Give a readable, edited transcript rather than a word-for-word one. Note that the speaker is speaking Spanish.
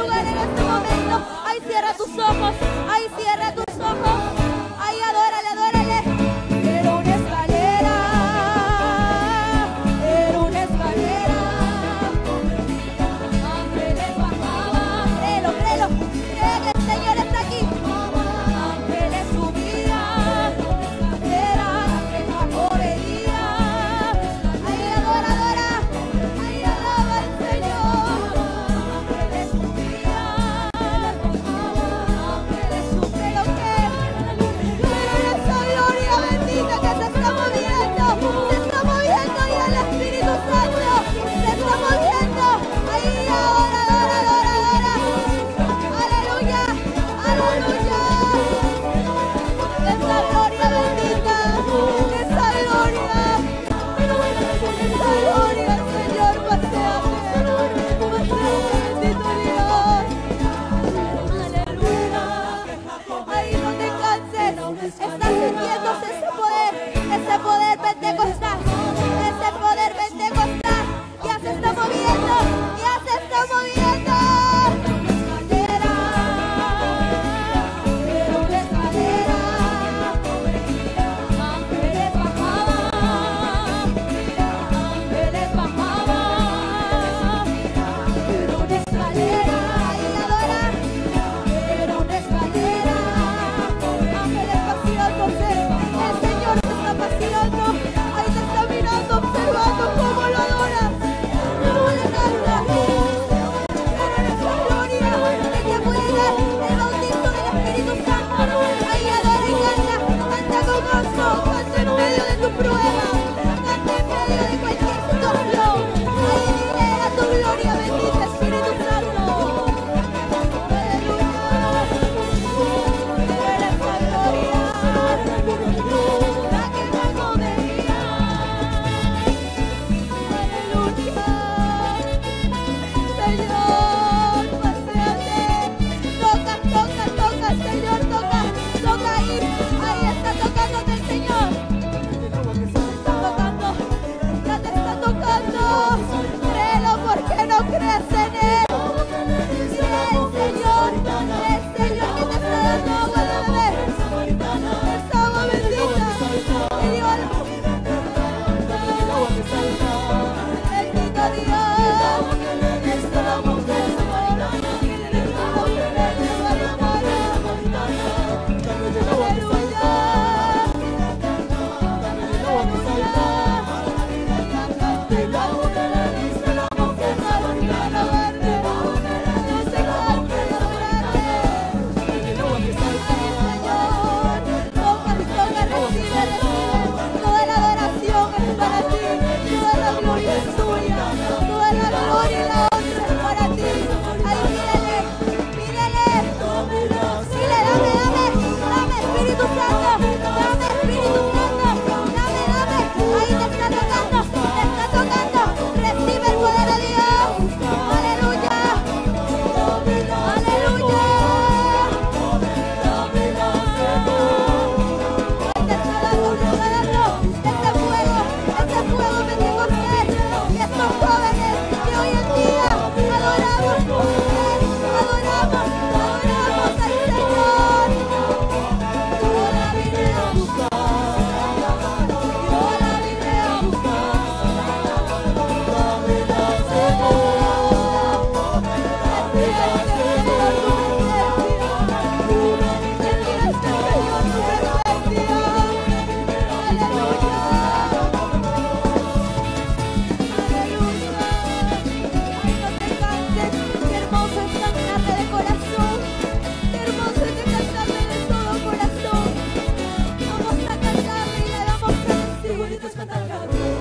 lugar en este momento. Ay, cierra tus ojos. Ay, cierra tus ojos. Ay, adórale, adórale. Era una escalera. Era una escalera. Ángeles bajaban. Créelo, créelo. Cree que el Señor está aquí. Ángeles subían. Era la obedía. Ay, adora, adora. Ay, alaba al Señor. Ángeles subían. Ángeles subían. Lo que era esa gloria bendita que se está moviendo. Se está moviendo y el Espíritu Santo se está moviendo. Ahí, ahora, adora, adora, adora. Aleluya, aleluya. Esa gloria bendita, esa gloria, Señor, paséate, bendito Dios. Aleluya. Ahí no te canses, estás sintiéndose ese poder pentecostal, ya se está moviendo, ya se está moviendo. Era una escalera, ángeles bajaban, era una escalera, ahí adora, era una escalera, ángeles paseándose, el Señor te está paseando, ahí te está mirando, observando cómo lo adoras, cómo le cantas. Era esa gloria de que puede dar el bautismo del Espíritu Santo. Ahí adora y canta, canta con gozo, canta en medio de tu prueba, canta en medio de cualquier situación. Ahí dile a tu gloria bendita Espíritu Santo. Aleluya. Era esa gloria, la que me movía. Aleluya. Señor, paséate. Toca, toca, toca, Señor, toca, toca ahí. Ahí está tocándote el Señor. Está tocando, ya te está tocando. Créelo porque no crees en Él. Dile el Señor que te está dando agua de beber. Esta agua bendita. Y Dios, bendito Dios. Toda la adoración es para ti, toda la gloria es tuya, toda la gloria y la honra es para ti. Ahí pídele, pídele, dile, dame Espíritu Santo, dame Espíritu Santo, dame, ahí te está tocando, recibe el poder de Dios. Aleluya, aleluya. Este fuego pentecostal y estos jóvenes que hoy en día adoramos al Señor. Yo la vine a buscar, yo la vine a buscar, cantar.